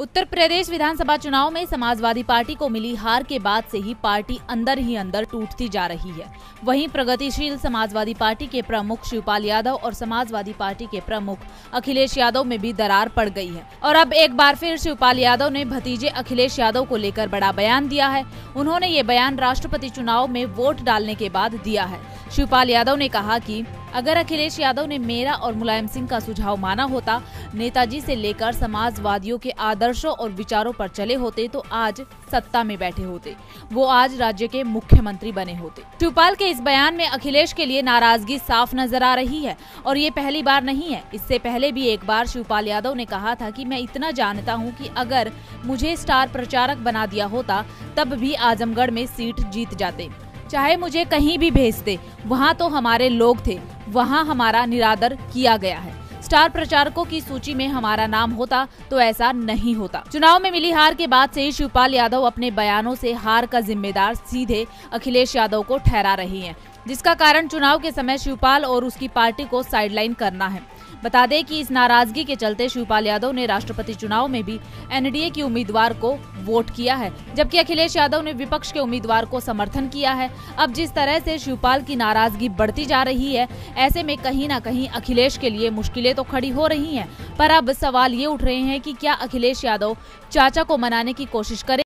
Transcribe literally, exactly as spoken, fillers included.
उत्तर प्रदेश विधानसभा चुनाव में समाजवादी पार्टी को मिली हार के बाद से ही पार्टी अंदर ही अंदर टूटती जा रही है। वहीं प्रगतिशील समाजवादी पार्टी के प्रमुख शिवपाल यादव और समाजवादी पार्टी के प्रमुख अखिलेश यादव में भी दरार पड़ गई है और अब एक बार फिर शिवपाल यादव ने भतीजे अखिलेश यादव को लेकर बड़ा बयान दिया है। उन्होंने ये बयान राष्ट्रपति चुनाव में वोट डालने के बाद दिया है। शिवपाल यादव ने कहा कि अगर अखिलेश यादव ने मेरा और मुलायम सिंह का सुझाव माना होता, नेताजी से लेकर समाजवादियों के आदर्शों और विचारों पर चले होते तो आज सत्ता में बैठे होते, वो आज राज्य के मुख्यमंत्री बने होते। शिवपाल के इस बयान में अखिलेश के लिए नाराजगी साफ नजर आ रही है और ये पहली बार नहीं है। इससे पहले भी एक बार शिवपाल यादव ने कहा था कि मैं इतना जानता हूँ कि अगर मुझे स्टार प्रचारक बना दिया होता तब भी आजमगढ़ में सीट जीत जाते, चाहे मुझे कहीं भी भेजते, वहाँ तो हमारे लोग थे, वहाँ हमारा निरादर किया गया है। स्टार प्रचारकों की सूची में हमारा नाम होता तो ऐसा नहीं होता। चुनाव में मिली हार के बाद से ही शिवपाल यादव अपने बयानों से हार का जिम्मेदार सीधे अखिलेश यादव को ठहरा रही हैं, जिसका कारण चुनाव के समय शिवपाल और उसकी पार्टी को साइडलाइन करना है। बता दें कि इस नाराजगी के चलते शिवपाल यादव ने राष्ट्रपति चुनाव में भी एनडीए की उम्मीदवार को वोट किया है, जबकि अखिलेश यादव ने विपक्ष के उम्मीदवार को समर्थन किया है। अब जिस तरह से शिवपाल की नाराजगी बढ़ती जा रही है, ऐसे में कहीं ना कहीं अखिलेश के लिए मुश्किलें तो खड़ी हो रही हैं। पर अब सवाल ये उठ रहे हैं कि क्या अखिलेश यादव चाचा को मनाने की कोशिश करें